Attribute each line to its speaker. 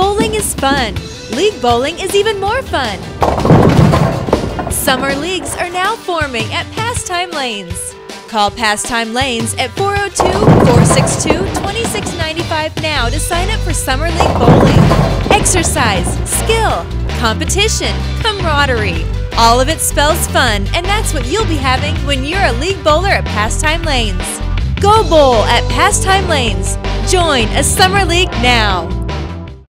Speaker 1: Bowling is fun. League bowling is even more fun. Summer leagues are now forming at Pastime Lanes. Call Pastime Lanes at 402-462-2695 now to sign up for Summer League Bowling. Exercise, skill, competition, camaraderie. All of it spells fun, and that's what you'll be having when you're a league bowler at Pastime Lanes. Go bowl at Pastime Lanes. Join a Summer League now.